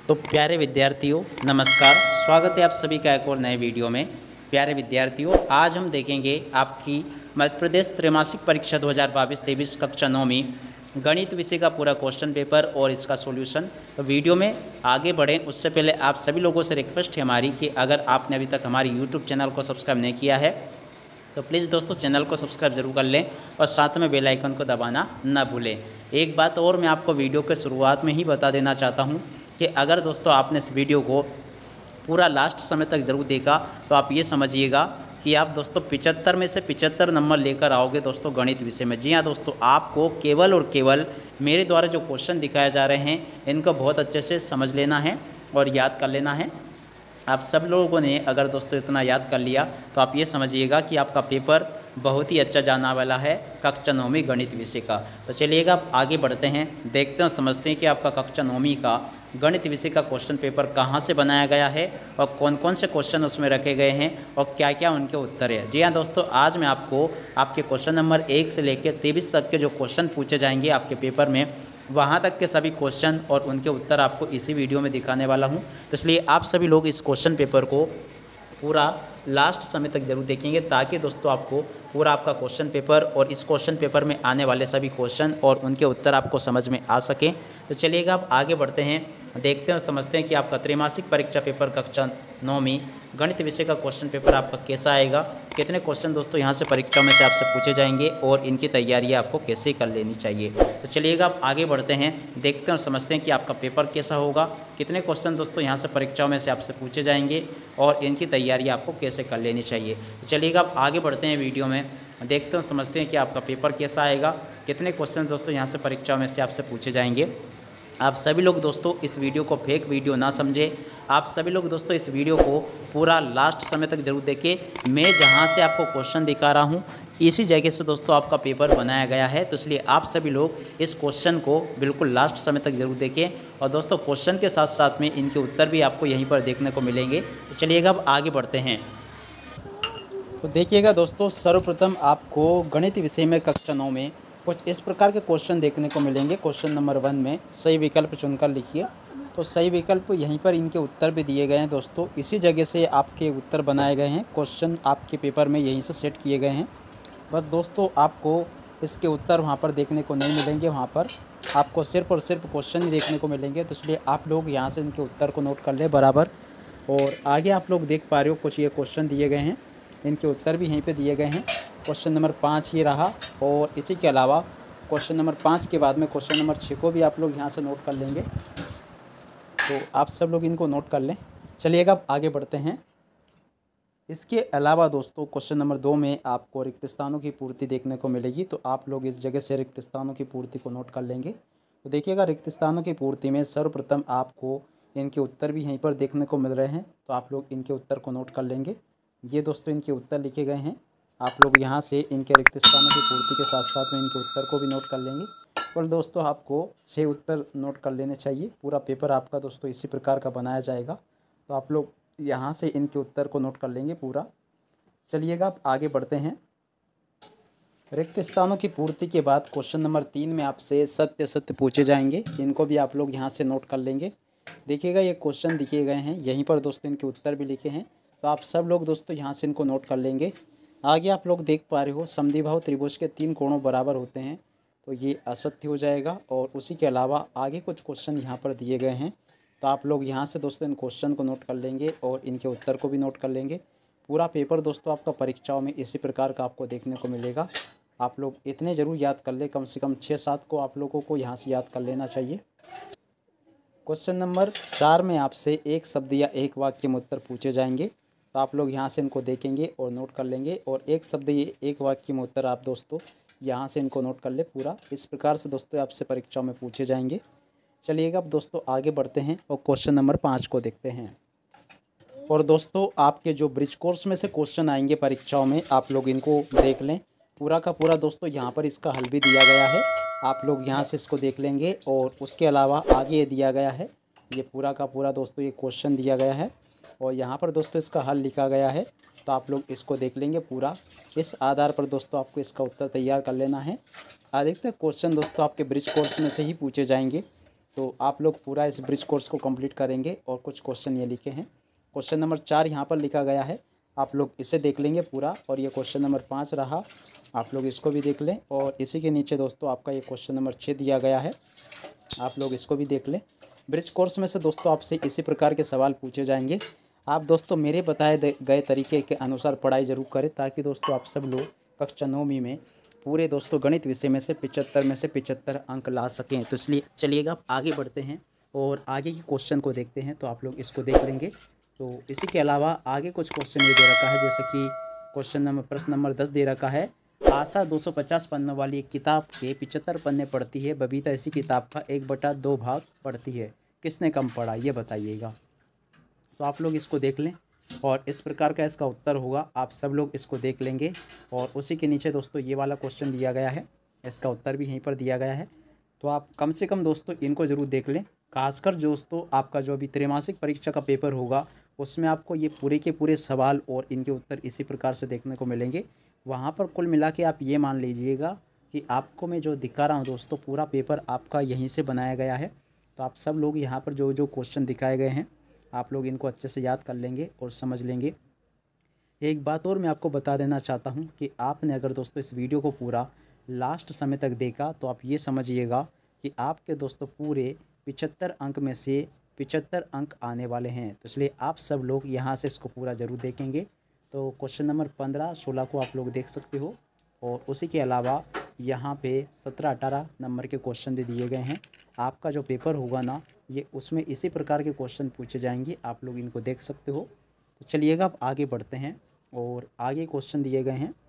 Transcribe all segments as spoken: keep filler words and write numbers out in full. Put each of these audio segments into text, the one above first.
तो प्यारे विद्यार्थियों नमस्कार। स्वागत है आप सभी का एक और नए वीडियो में। प्यारे विद्यार्थियों, आज हम देखेंगे आपकी मध्य प्रदेश त्रैमासिक परीक्षा दो हज़ार बाईस तेईस कक्षा नौवीं गणित विषय का पूरा क्वेश्चन पेपर और इसका सॉल्यूशन। तो वीडियो में आगे बढ़ें उससे पहले आप सभी लोगों से रिक्वेस्ट है हमारी कि अगर आपने अभी तक हमारी यूट्यूब चैनल को सब्सक्राइब नहीं किया है तो प्लीज़ दोस्तों चैनल को सब्सक्राइब जरूर कर लें और साथ में बेल आइकन को दबाना ना भूलें। एक बात और मैं आपको वीडियो के शुरुआत में ही बता देना चाहता हूं कि अगर दोस्तों आपने इस वीडियो को पूरा लास्ट समय तक ज़रूर देखा तो आप ये समझिएगा कि आप दोस्तों पिचहत्तर में से पिचहत्तर नंबर लेकर आओगे दोस्तों गणित विषय में। जी हाँ दोस्तों, आपको केवल और केवल मेरे द्वारा जो क्वेश्चन दिखाए जा रहे हैं इनको बहुत अच्छे से समझ लेना है और याद कर लेना है। आप सब लोगों ने अगर दोस्तों इतना याद कर लिया तो आप ये समझिएगा कि आपका पेपर बहुत ही अच्छा जाना वाला है कक्षा नौवीं गणित विषय का। तो चलिएगा आप आगे बढ़ते हैं, देखते हैं समझते हैं कि आपका कक्षा नौवीं का गणित विषय का क्वेश्चन पेपर कहाँ से बनाया गया है और कौन कौन से क्वेश्चन उसमें रखे गए हैं और क्या क्या उनके उत्तर है। जी हाँ दोस्तों, आज मैं आपको आपके क्वेश्चन नंबर एक से लेकर तेईस तक के जो क्वेश्चन पूछे जाएंगे आपके पेपर में, वहाँ तक के सभी क्वेश्चन और उनके उत्तर आपको इसी वीडियो में दिखाने वाला हूँ। तो इसलिए आप सभी लोग इस क्वेश्चन पेपर को पूरा लास्ट समय तक जरूर देखेंगे ताकि दोस्तों आपको पूरा आपका क्वेश्चन पेपर और इस क्वेश्चन पेपर में आने वाले सभी क्वेश्चन और उनके उत्तर आपको समझ में आ सकें। तो चलिएगा आप आगे बढ़ते हैं, देखते हैं और समझते हैं कि आपका त्रैमासिक परीक्षा पेपर कक्षा नौवीं गणित विषय का क्वेश्चन पेपर आपका कैसा आएगा, कितने क्वेश्चन दोस्तों यहाँ से परीक्षा में से आपसे पूछे जाएंगे और इनकी तैयारी आपको कैसे कर लेनी चाहिए। तो चलिएगा आप आगे बढ़ते हैं, देखते हैं और समझते हैं कि आपका पेपर कैसा होगा, कितने क्वेश्चन दोस्तों यहाँ से परीक्षाओं में से आपसे पूछे जाएंगे और इनकी तैयारी आपको कैसे कर लेनी चाहिए। तो चलिएगा आप आगे बढ़ते हैं वीडियो में, देखते हैं समझते हैं कि आपका पेपर कैसा आएगा, कितने क्वेश्चन दोस्तों यहाँ से परीक्षा में से आपसे पूछे जाएंगे। आप सभी लोग दोस्तों इस वीडियो को फेक वीडियो ना समझें, आप सभी लोग दोस्तों इस वीडियो को पूरा लास्ट समय तक जरूर देखें। मैं जहां से आपको क्वेश्चन दिखा रहा हूं इसी जगह से दोस्तों आपका पेपर बनाया गया है। तो इसलिए आप सभी लोग इस क्वेश्चन को बिल्कुल लास्ट समय तक जरूर देखें और दोस्तों क्वेश्चन के साथ साथ में इनके उत्तर भी आपको यहीं पर देखने को मिलेंगे। तो चलिएगा अब आगे बढ़ते हैं। तो देखिएगा दोस्तों, सर्वप्रथम आपको गणित विषय में कक्षा नौ में कुछ इस प्रकार के क्वेश्चन देखने को मिलेंगे। क्वेश्चन नंबर वन में सही विकल्प चुनकर लिखिए। तो सही विकल्प यहीं पर इनके उत्तर भी दिए गए हैं दोस्तों, इसी जगह से आपके उत्तर बनाए गए हैं, क्वेश्चन आपके पेपर में यहीं से सेट किए गए हैं। बस दोस्तों आपको इसके उत्तर वहाँ पर देखने को नहीं मिलेंगे, वहाँ पर आपको सिर्फ और सिर्फ क्वेश्चन ही देखने को मिलेंगे। तो इसलिए आप लोग यहाँ से इनके उत्तर को नोट कर लें बराबर। और आगे आप लोग देख पा रहे हो कुछ ये क्वेश्चन दिए गए हैं, इनके उत्तर भी यहीं पे दिए गए हैं। क्वेश्चन नंबर पाँच ये रहा और इसी के अलावा क्वेश्चन नंबर पाँच के बाद में क्वेश्चन नंबर छः को भी आप लोग यहाँ से नोट कर लेंगे। तो आप सब लोग इनको नोट कर लें। चलिएगा अब आगे बढ़ते हैं। इसके अलावा दोस्तों क्वेश्चन नंबर दो में आपको रिक्त स्थानों की पूर्ति देखने को मिलेगी, तो आप लोग इस जगह से रिक्त स्थानों की पूर्ति को नोट कर लेंगे। तो देखिएगा रिक्त स्थानों की पूर्ति में सर्वप्रथम आपको इनके उत्तर भी यहीं पर देखने को मिल रहे हैं, तो आप लोग इनके उत्तर को नोट कर लेंगे। ये दोस्तों इनके उत्तर लिखे गए हैं, आप लोग यहाँ से इनके रिक्त स्थानों की पूर्ति के साथ साथ में इनके उत्तर को भी नोट कर लेंगे। और दोस्तों आपको छः उत्तर नोट कर लेने चाहिए, पूरा पेपर आपका दोस्तों इसी प्रकार का बनाया जाएगा। तो आप लोग यहाँ से इनके उत्तर को नोट कर लेंगे पूरा। चलिएगा आप आगे बढ़ते हैं। रिक्त स्थानों की पूर्ति के बाद क्वेश्चन नंबर तीन में आपसे सत्य सत्य पूछे जाएंगे, इनको भी आप लोग यहाँ से नोट कर लेंगे। देखिएगा ये क्वेश्चन दिए गए हैं, यहीं पर दोस्तों इनके उत्तर भी लिखे हैं, तो आप सब लोग दोस्तों यहाँ से इनको नोट कर लेंगे। आगे आप लोग देख पा रहे हो समद्विबाहु त्रिभुज के तीन कोणों बराबर होते हैं, तो ये असत्य हो जाएगा। और उसी के अलावा आगे कुछ क्वेश्चन यहाँ पर दिए गए हैं, तो आप लोग यहाँ से दोस्तों इन क्वेश्चन को नोट कर लेंगे और इनके उत्तर को भी नोट कर लेंगे। पूरा पेपर दोस्तों आपका परीक्षाओं में इसी प्रकार का आपको देखने को मिलेगा। आप लोग इतने ज़रूर याद कर ले, कम से कम छः सात को आप लोगों को यहाँ से याद कर लेना चाहिए। क्वेश्चन नंबर चार में आपसे एक शब्द या एक वाक्य में उत्तर पूछे जाएंगे, तो आप लोग यहाँ से इनको देखेंगे और नोट कर लेंगे। और एक शब्द ये एक वाक्य में उत्तर आप दोस्तों यहाँ से इनको नोट कर ले पूरा। इस प्रकार से दोस्तों आपसे परीक्षाओं में पूछे जाएंगे। चलिएगा अब दोस्तों आगे बढ़ते हैं और क्वेश्चन नंबर पाँच को देखते हैं। और दोस्तों आपके जो ब्रिज कोर्स में से क्वेश्चन आएंगे परीक्षाओं में, आप लोग इनको देख लें पूरा का पूरा। दोस्तों यहाँ पर इसका हल भी दिया गया है, आप लोग यहाँ से इसको देख लेंगे। और उसके अलावा आगे ये दिया गया है, ये पूरा का पूरा दोस्तों ये क्वेश्चन दिया गया है और यहाँ पर दोस्तों इसका हल लिखा गया है, तो आप लोग इसको देख लेंगे पूरा। इस आधार पर दोस्तों आपको इसका उत्तर तैयार कर लेना है। अधिकतर क्वेश्चन दोस्तों आपके ब्रिज कोर्स में से ही पूछे जाएंगे, तो आप लोग पूरा इस ब्रिज कोर्स को कंप्लीट करेंगे। और कुछ क्वेश्चन ये लिखे हैं, क्वेश्चन नंबर चार यहाँ पर लिखा गया है, आप लोग इसे देख लेंगे पूरा। और ये क्वेश्चन नंबर पाँच रहा, आप लोग इसको भी देख लें। और इसी के नीचे दोस्तों आपका ये क्वेश्चन नंबर छः दिया गया है, आप लोग इसको भी देख लें। ब्रिज कोर्स में से दोस्तों आपसे इसी प्रकार के सवाल पूछे जाएंगे। आप दोस्तों मेरे बताए गए तरीके के अनुसार पढ़ाई जरूर करें, ताकि दोस्तों आप सब लोग कक्षा नौवीं में पूरे दोस्तों गणित विषय में से पिचहत्तर में से पिचहत्तर अंक ला सकें। तो इसलिए चलिएगा आगे बढ़ते हैं और आगे के क्वेश्चन को देखते हैं। तो आप लोग इसको देख लेंगे। तो इसी के अलावा आगे कुछ क्वेश्चन ये दे रखा है, जैसे कि क्वेश्चन नंबर प्रश्न नंबर दस दे रखा है, आशा दो सौ पचास पन्नों वाली एक किताब के पिचहत्तर पन्ने पढ़ती है, बबीता इसी किताब का एक बटा दो भाग पढ़ती है, किसने कम पढ़ा ये बताइएगा। तो आप लोग इसको देख लें और इस प्रकार का इसका उत्तर होगा। आप सब लोग इसको देख लेंगे। और उसी के नीचे दोस्तों ये वाला क्वेश्चन दिया गया है, इसका उत्तर भी यहीं पर दिया गया है। तो आप कम से कम दोस्तों इनको ज़रूर देख लें। खासकर दोस्तों आपका जो अभी त्रैमासिक परीक्षा का पेपर होगा उसमें आपको ये पूरे के पूरे सवाल और इनके उत्तर इसी प्रकार से देखने को मिलेंगे। वहाँ पर कुल मिला के आप ये मान लीजिएगा कि आपको मैं जो दिखा रहा हूँ दोस्तों, पूरा पेपर आपका यहीं से बनाया गया है। तो आप सब लोग यहाँ पर जो जो क्वेश्चन दिखाए गए हैं आप लोग इनको अच्छे से याद कर लेंगे और समझ लेंगे। एक बात और मैं आपको बता देना चाहता हूँ कि आपने अगर दोस्तों इस वीडियो को पूरा लास्ट समय तक देखा तो आप ये समझिएगा कि आपके दोस्तों पूरे पिचहत्तर अंक में से पिचहत्तर अंक आने वाले हैं। तो इसलिए आप सब लोग यहाँ से इसको पूरा ज़रूर देखेंगे। तो क्वेश्चन नंबर पंद्रह सोलह को आप लोग देख सकते हो। और उसी के अलावा यहाँ पे सत्रह अठारह नंबर के क्वेश्चन भी दिए गए हैं। आपका जो पेपर होगा ना ये उसमें इसी प्रकार के क्वेश्चन पूछे जाएंगे, आप लोग इनको देख सकते हो। तो चलिएगा अब आगे बढ़ते हैं और आगे क्वेश्चन दिए गए हैं,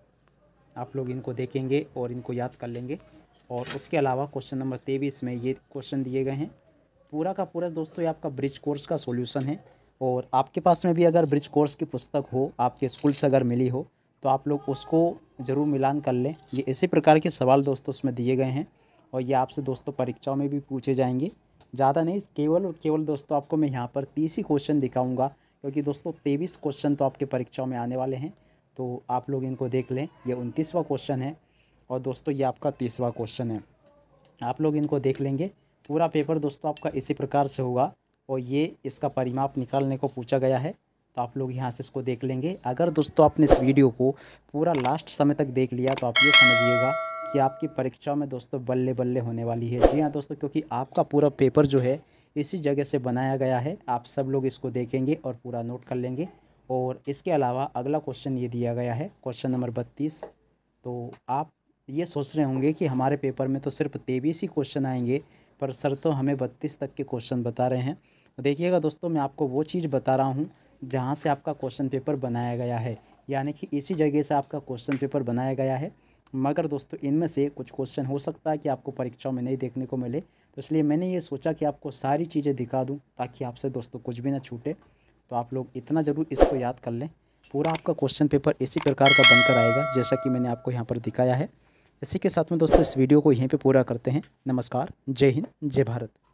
आप लोग इनको देखेंगे और इनको याद कर लेंगे। और उसके अलावा क्वेश्चन नंबर तेईस में ये क्वेश्चन दिए गए हैं। पूरा का पूरा दोस्तों ये आपका ब्रिज कोर्स का सॉल्यूशन है। और आपके पास में भी अगर ब्रिज कोर्स की पुस्तक हो, आपके स्कूल से अगर मिली हो, तो आप लोग उसको ज़रूर मिलान कर लें। ये इसी प्रकार के सवाल दोस्तों उसमें दिए गए हैं और ये आपसे दोस्तों परीक्षाओं में भी पूछे जाएंगे। ज़्यादा नहीं, केवल और केवल दोस्तों आपको मैं यहाँ पर तीस ही क्वेश्चन दिखाऊंगा, क्योंकि दोस्तों तेईस क्वेश्चन तो आपके परीक्षाओं में आने वाले हैं। तो आप लोग इनको देख लें। ये उनतीसवां क्वेश्चन है और दोस्तों ये आपका तीसवां क्वेश्चन है। आप लोग इनको देख लेंगे। पूरा पेपर दोस्तों आपका इसी प्रकार से होगा और ये इसका परिमाप निकालने को पूछा गया है। तो आप लोग यहाँ से इसको देख लेंगे। अगर दोस्तों आपने इस वीडियो को पूरा लास्ट समय तक देख लिया तो आप ये समझिएगा कि आपकी परीक्षा में दोस्तों बल्ले बल्ले होने वाली है। जी हाँ दोस्तों, क्योंकि आपका पूरा पेपर जो है इसी जगह से बनाया गया है। आप सब लोग इसको देखेंगे और पूरा नोट कर लेंगे। और इसके अलावा अगला क्वेश्चन ये दिया गया है, क्वेश्चन नंबर बत्तीस। तो आप ये सोच रहे होंगे कि हमारे पेपर में तो सिर्फ तेईस ही क्वेश्चन आएंगे, पर सर तो हमें बत्तीस तक के क्वेश्चन बता रहे हैं। तो देखिएगा दोस्तों, मैं आपको वो चीज़ बता रहा हूँ जहाँ से आपका क्वेश्चन पेपर बनाया गया है, यानी कि इसी जगह से आपका क्वेश्चन पेपर बनाया गया है। मगर दोस्तों इनमें से कुछ क्वेश्चन हो सकता है कि आपको परीक्षाओं में नहीं देखने को मिले। तो इसलिए मैंने ये सोचा कि आपको सारी चीज़ें दिखा दूँ ताकि आपसे दोस्तों कुछ भी ना छूटे। तो आप लोग इतना ज़रूर इसको याद कर लें। पूरा आपका क्वेश्चन पेपर इसी प्रकार का बनकर आएगा जैसा कि मैंने आपको यहाँ पर दिखाया है। इसी के साथ में दोस्तों इस वीडियो को यहीं पे पूरा करते हैं। नमस्कार, जय हिंद, जय भारत।